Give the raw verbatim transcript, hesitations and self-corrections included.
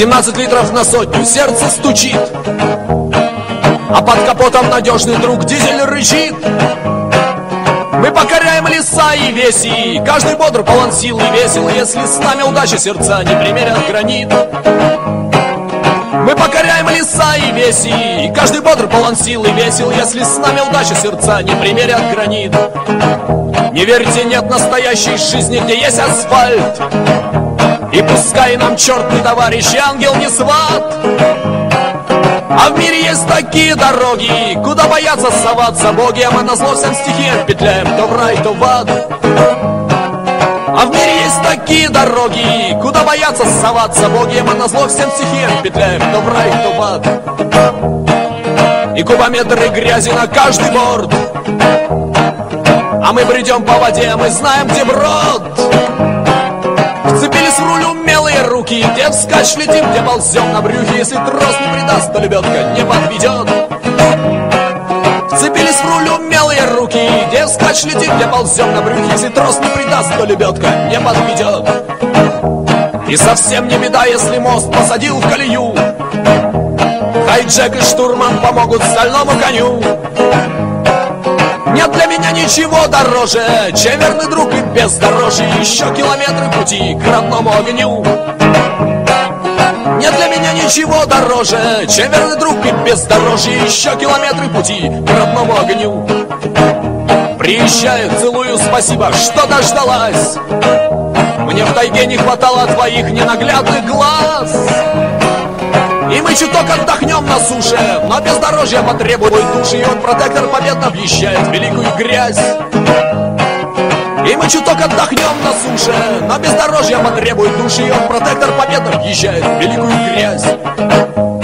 семнадцать литров на сотню, сердце стучит, а под капотом надежный друг дизель рычит. Мы покоряем леса и веси, каждый бодр, полон сил и весел. Если с нами удача, сердца не примерят гранит. Мы покоряем леса и веси, каждый бодр, полон сил и весел. Если с нами удача, сердца не примерят гранит. Не верьте, нет настоящей жизни, где есть асфальт. И пускай нам черт не товарищ, ангел не сват. А в мире есть такие дороги, куда боятся соваться боги. А мы назло всем стихиям петляем то в рай, то в ад. А в мире есть такие дороги, куда боятся соваться боги. А мы назло всем стихиям петляем то в рай, то в ад. И кубометры грязи на каждый борт, а мы бредем по воде, мы знаем, где брод. Вцепились в руль умелые руки, где вскачь летим, где ползем на брюхе. Если трос не придаст, то лебедка не подведет. Вцепились в руль умелые руки, где вскачь летим, где ползем на брюхе. Если трос не придаст, то лебедка не подведет. И совсем не беда, если мост посадил в колею. Хайджек и штурман помогут стальному коню. Нет для меня ничего дороже, чем верный друг и бездорожье. Еще километры пути к родному огню. Нет для меня ничего дороже, чем верный друг и бездорожье. Еще километры пути к родному огню. Приезжаю, целую, спасибо, что дождалась. Мне в тайге не хватало твоих ненаглядных глаз. И мы чуток отдохнем на суше, но бездорожье потребует души. И он, протектор, победно въезжает в великую грязь. И мы чуток отдохнем на суше, но бездорожье потребует души. И он, протектор, победно въезжает в великую грязь.